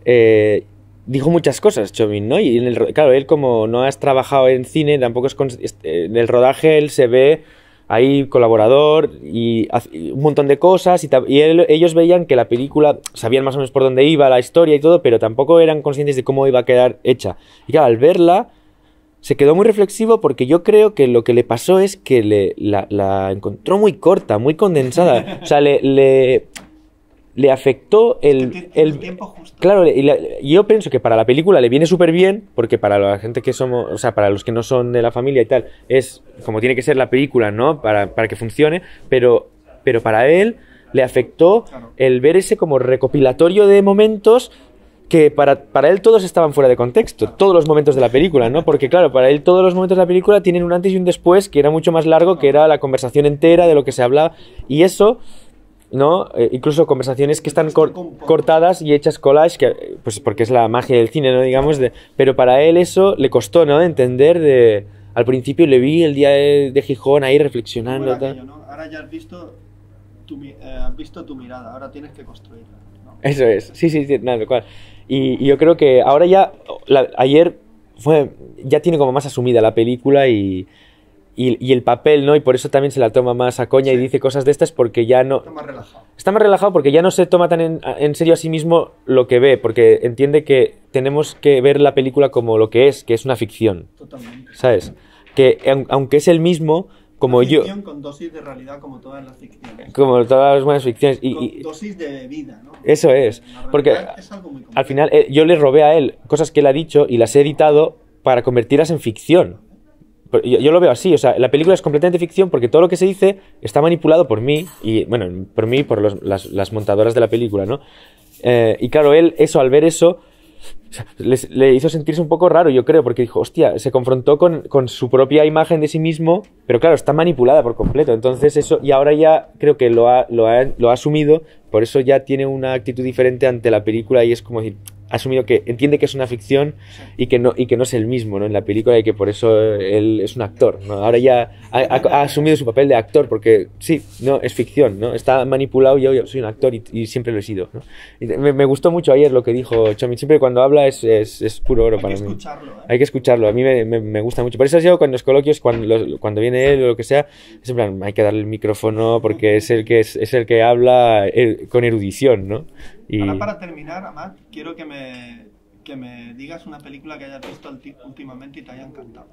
eh, dijo muchas cosas, Chomin, ¿no? Y en el, ro- claro, él como no has trabajado en cine, tampoco es... cons- es- eh, en el rodaje él se ve ahí colaborador y, hace- y un montón de cosas y, ta- y él- ellos veían que la película, sabían más o menos por dónde iba la historia y todo, pero tampoco eran conscientes de cómo iba a quedar hecha. Y claro, al verla se quedó muy reflexivo porque yo creo que lo que le pasó es que le, la, la encontró muy corta, muy condensada. O sea, le, le, le afectó el... El, el tiempo justo. Claro, y la- yo pienso que para la película le viene súper bien, porque para la gente que somos, o sea, para los que no son de la familia y tal, es como tiene que ser la película, ¿no? Para, para que funcione, pero, pero para él le afectó Claro. el ver ese como recopilatorio de momentos que para, para él todos estaban fuera de contexto, todos los momentos de la película, ¿no? Porque claro, para él todos los momentos de la película tienen un antes y un después que era mucho más largo, que era la conversación entera de lo que se hablaba, y eso... ¿no? Eh, incluso conversaciones que están cor- cortadas y hechas collage, que, eh, pues porque es la magia del cine, ¿no? Digamos, de, pero para él eso le costó, ¿no? Entender de... Al principio le vi el día de, de Gijón ahí reflexionando. Bueno, Tal. aquello, ¿no? Ahora ya has visto tu, mi- eh, has visto tu mirada, ahora tienes que construirla, ¿no? Eso es, sí, sí, sí, nada, lo cual. Y, y yo creo que ahora ya, la- ayer fue, ya tiene como más asumida la película y, y, y el papel, ¿no? Y por eso también se la toma más a coña y Sí. dice cosas de estas porque ya no... Está más relajado. Está más relajado porque ya no se toma tan en, en serio a sí mismo lo que ve, porque entiende que tenemos que ver la película como lo que es, que es una ficción, Totalmente. ¿sabes? Que aun- aunque es el mismo, como Una yo, ficción con dosis de realidad como todas las ficciones. como todas las buenas ficciones, y, Con y dosis de vida, ¿no? eso es, La porque realidad es algo muy complejo. al final eh, yo le robé a él cosas que él ha dicho y las he editado para convertirlas en ficción. Pero Yo, yo lo veo así, o sea, la película es completamente ficción porque todo lo que se dice está manipulado por mí, y bueno, por mí y por los- las, las montadoras de la película, ¿no? Eh, y claro, él, eso, al ver eso, les- le hizo sentirse un poco raro, yo creo, porque dijo, hostia, se confrontó con, con su propia imagen de sí mismo, pero claro, está manipulada por completo. Entonces eso, y ahora ya creo que lo ha, lo ha, lo ha asumido, por eso ya tiene una actitud diferente ante la película y es como decir, ha asumido que entiende que es una ficción y que no, y que no es el mismo, ¿no? En la película y que por eso él es un actor, ¿no? Ahora ya ha, ha- ha asumido su papel de actor porque sí, no, es ficción, ¿no? Está manipulado y yo, yo soy un actor y, y siempre lo he sido, ¿no? Y me, me gustó mucho ayer lo que dijo Chomin, siempre cuando habla es, es, es puro oro Hay para que mí. escucharlo, ¿eh? Hay que escucharlo, a mí me, me, me gusta mucho. Por eso yo cuando los coloquios, cuando, los- cuando viene él o lo que sea, es en plan, hay que darle el micrófono porque es el que, es, es el que habla eh, con erudición, ¿no? Y... Ahora para terminar, Amat, quiero que me, que me digas una película que hayas visto ulti- últimamente y te haya encantado.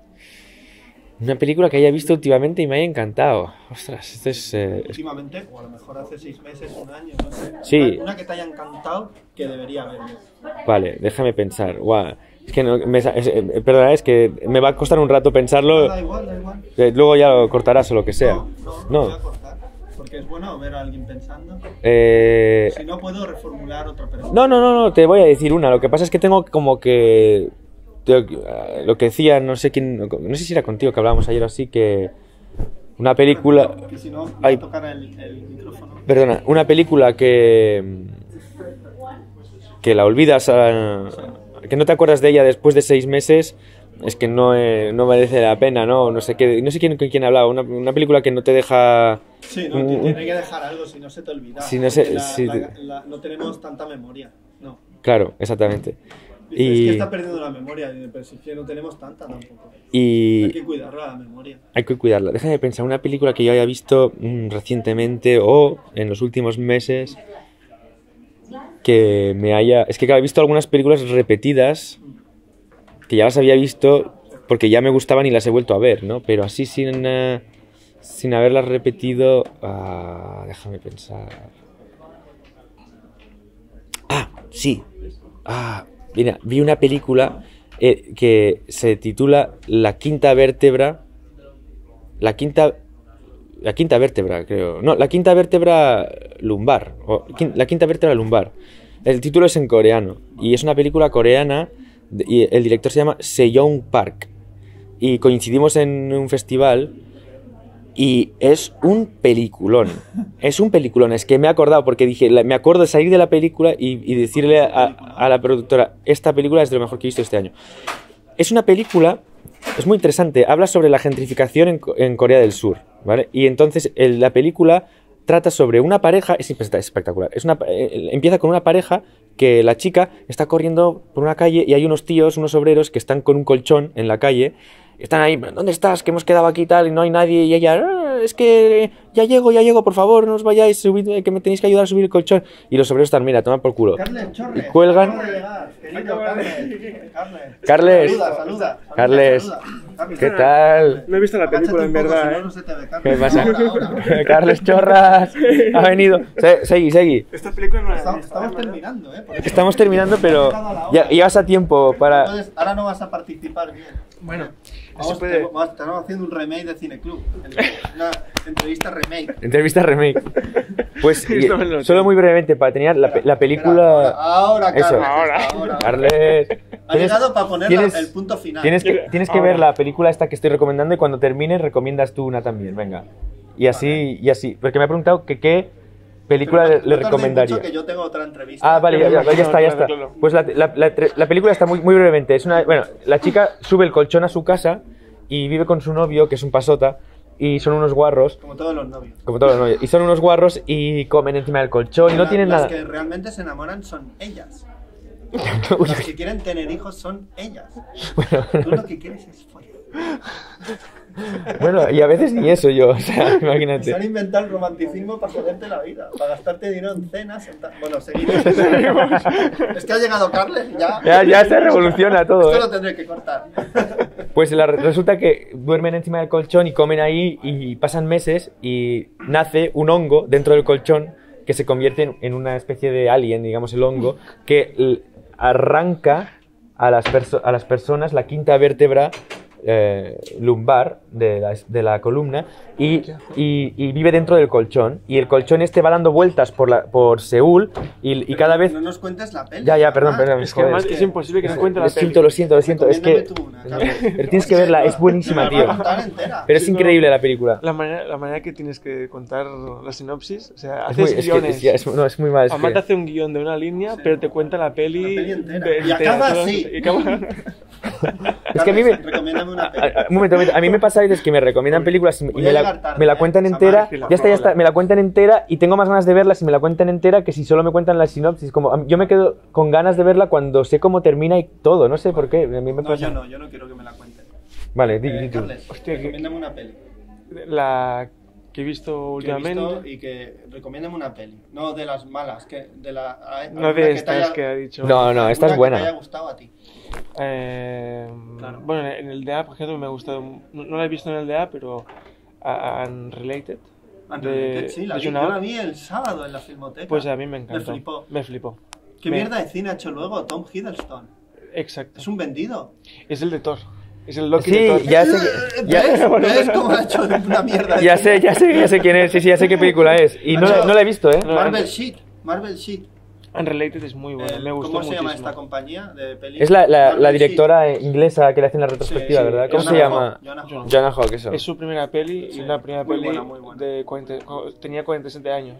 Una película que haya visto últimamente y me haya encantado. Ostras, esto es... eh, es- Últimamente, o a lo mejor hace seis meses, un año, no sé. Sí. Una, una que te haya encantado que debería ver. Vale, déjame pensar. Guau. Es que no, me, sa- es, eh, perdona, es que me va a costar un rato pensarlo. Da igual, da igual. Eh, luego ya lo cortarás o lo que sea. No, no, no, No. voy a cortar. Porque es bueno ver a alguien pensando. Eh, Si no, puedo reformular otra pregunta. No, no, no, no, te voy a decir una. Lo que pasa es que tengo como que... te- eh, Lo que decía, no sé quién... No sé si era contigo que hablábamos ayer o así, que... Una película... Que si no, voy Ay. a tocar el, el micrófono. Perdona, una película que... que la olvidas, a, que no te acuerdas de ella después de seis meses, es que no, eh, no merece la pena, ¿no? No sé qué, no sé quién, quién hablaba, una, una película que no te deja... Sí, no, un, tiene que dejar algo si no se te olvida. Si no, se, la, si, la, la, no tenemos tanta memoria, no. Claro, exactamente. Dice, y, es que está perdiendo la memoria, pero si es que no tenemos tanta tampoco. Y hay que cuidarla, la memoria. Hay que cuidarla. Déjame pensar, una película que yo haya visto mmm, recientemente o en los últimos meses que me haya... Es que claro, he visto algunas películas repetidas que ya las había visto porque ya me gustaban y las he vuelto a ver, ¿no? Pero así sin, uh, sin haberlas repetido... Uh, déjame pensar... Ah, sí. Ah, mira, vi una película eh, que se titula La quinta vértebra. La quinta... La quinta vértebra, creo. No, la quinta vértebra lumbar. O, la quinta vértebra lumbar. El título es en coreano. Y es una película coreana. Y el director se llama Sejong Park. Y coincidimos en un festival. Y es un peliculón. Es un peliculón. Es que me he acordado porque dije, me acuerdo de salir de la película y, y decirle a, a la productora, esta película es de lo mejor que he visto este año. Es una película, es muy interesante. Habla sobre la gentrificación en, en Corea del Sur, ¿vale? Y entonces el, la película trata sobre una pareja, es espectacular. Es una, eh, empieza con una pareja que la chica está corriendo por una calle y hay unos tíos, unos obreros que están con un colchón en la calle. Están ahí, ¿dónde estás? Que hemos quedado aquí y tal, y no hay nadie. Y ella, ah, es que ya llego, ya llego, por favor, no os vayáis, subid, que me tenéis que ayudar a subir el colchón. Y los obreros están, mira, toma por culo. Carles, Chorre, y cuelgan. Querido Carles, Carles, saluda, saluda, Carles, saluda, saluda. ¿qué tal? No he visto la película en verdad, ¿eh? No se te ve, ¿Qué pasa? Ahora, ahora. Carles Chorras ha venido. Se, seguí, seguí. Esta película no la he Estamos, visto. estamos terminando, ¿eh? Porque Estamos terminando, pero ya, ya vas a tiempo para... entonces, ahora no vas a participar bien. Bueno, Vamos, se puede... te- vamos- estamos haciendo un remake de Cineclub. Una entrevista remake. Entrevista remake. Pues Sí, y- esto me lo solo sé. muy brevemente para terminar la, pe- la Espera, película. Ahora, ahora, Eso. Carles, Ahora. ahora. Carles, Ha llegado para poner tienes- la- el punto final. tienes que tienes que Ahora. ver la película esta que estoy recomendando y cuando termine recomiendas tú una también, venga. Y así y así, porque me ha preguntado que qué película Pero le, no le tardes recomendaría. mucho, que yo tengo otra entrevista. Ah, vale, ya, ya- ya está, ya está. Claro, claro. Pues la, la- la- la película está muy, muy brevemente. Es una, bueno, la chica sube el colchón a su casa y vive con su novio, que es un pasota, y son unos guarros, Como todos los novios. como todos los novios, y son unos guarros y comen encima del colchón y no La- tienen las nada. que realmente se enamoran son ellas. Las que quieren tener hijos son ellas. Tú lo que quieres es follar. Bueno, y a veces ni eso yo, o sea, Se han imagínate. inventado el romanticismo para joderte la vida, para gastarte dinero en cenas. En ta- Bueno, seguimos. Es que ha llegado Carles, ya. Ya, ya se revoluciona todo, Esto ¿eh? lo tendré que cortar. Pues la- resulta que duermen encima del colchón y comen ahí y pasan meses y nace un hongo dentro del colchón que se convierte en, en una especie de alien, digamos el hongo, que l- arranca a las, perso- a las personas la quinta vértebra eh, lumbar de la, de la columna y, y- y vive dentro del colchón. Y el colchón este va dando vueltas por, la, por Seúl y, y cada vez... No nos cuentes la peli. Ya, ya, perdón, Ah, perdón. Es que joder, además es es que- imposible que no cuente la Lo peli. siento, lo siento, lo siento. Es que... Recomiéndame tú una, Carles. Pero tienes que verla, es buenísima, Me la voy a tío. contar entera. Pero es Sí, no. increíble la película. La manera, la manera que tienes que contar la sinopsis, o sea, Es haces muy, es que- guiones. es- ya, es- no, es muy mal. Es Amanda que- hace un guión de una línea, Sí. pero te cuenta la peli, La peli entera. de- Y acaba todo- así. y acaba- Es que a mí me... Carles, recomiéndame una peli. a- a- Un momento, un momento. A mí me pasa a veces que me recomiendan películas y, y Voy me, a la, llegar tarde, me la ¿eh? cuentan Samar, entera. fila, Ya está, ya está. hola. Me la cuentan entera y tengo más ganas de verla si me la cuentan entera que si solo me cuentan la sinopsis. Como, a mí- yo me quedo con ganas de verla cuando sé cómo termina y todo. No sé por qué. A mí me No, pasa. yo no, yo no quiero que me la cuenten. Vale, di, Eh, di tú. Carles, Hostia, que- recomiéndame una peli. La que he visto Que he últimamente. visto y que recomiéndame una peli. No de las malas, que de la. a- No alguna de que te estas haya- que ha dicho. No, no, esta es alguna que te haya buena. gustado a ti. Eh, Claro. Bueno, en el D A, por ejemplo, me ha gustado. No, no la he visto en el D A, pero. a- Unrelated. Unrelated, de- sí, la de vi, Juno. yo la vi el sábado en la Filmoteca. Pues a mí me encantó. Me flipó. Me flipó. ¿Qué me- mierda de cine ha hecho luego Tom Hiddleston? Exacto. Es un vendido. Es el de Thor. Es el Loki Sí, de Thor. ya sé, que- ya, ¿Ves? ¿Ves cómo ha hecho una mierda? de ya cine? sé, ya sé, ya sé quién es. Sí, sí, ya sé qué película es. Y no, la- no la he visto, ¿eh? No, Marvel no. Sheet. Marvel Sheet. Unrelated es muy bueno. El- me gustó ¿Cómo se llama muchísimo. esta compañía de películas? Es la, la, Marvel la Sheet. directora inglesa que le hacen la retrospectiva, Sí, sí, ¿verdad? ¿Cómo Jonah se Hawk, llama? Jonah Jonah Hawk. Jonah Hawk, eso. Es su primera peli Sí, y una primera muy peli buena, muy buena. de cuarenta, tenía cuarenta y siete años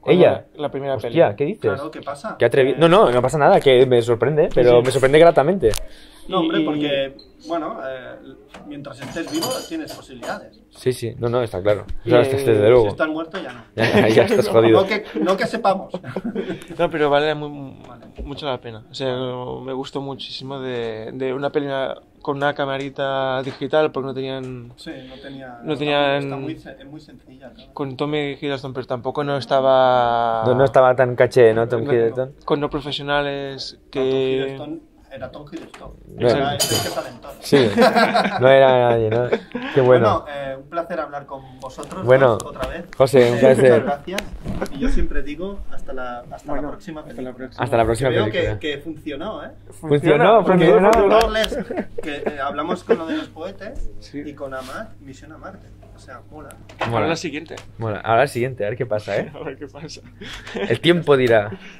Cuando ¿Ella? La, la primera peli. Hostia, ¿qué dices? Claro, ¿qué pasa? Qué atrevido. Eh, No, no, no pasa nada, que me sorprende, pero sí. me sorprende gratamente. No, hombre, Y- porque, bueno, eh, mientras estés vivo tienes posibilidades. Sí, sí, no, no, está claro. Y, Eso está- eh, desde Si luego. estás muerto, ya no. Ya, ya estás jodido. No que, no que sepamos. No, pero vale muy, mucho la pena. O sea, me gustó muchísimo de, de una peli con una camarita digital, porque no tenían... Sí, no tenía... No tenían- Está muy, se- es muy sencilla, claro. Con Tommy Hiddleston, pero tampoco no estaba... No, no estaba tan caché, ¿no? Tom No, Hiddleston. Con no profesionales Tom que... Hiddleston era Tom Hiddleston. No, Era ese que talentón. Sí, no era nadie, ¿no? Qué bueno. Bueno, eh, un placer hablar con vosotros Bueno, dos, otra vez. José, un Eh, placer. Muchas gracias. Y yo siempre digo hasta la, hasta Bueno, la próxima hasta película. la próxima. Hasta la próxima Que veo película. que, que funcionó, ¿eh? Funcionó, funcionó. Recordarles que eh, hablamos con lo de los poetes Sí. y con Amat, Misión a Marte. O sea, mola. Ahora Mola. la siguiente. Bueno, ahora el siguiente, a ver qué pasa, ¿eh? A ver qué pasa. El tiempo dirá.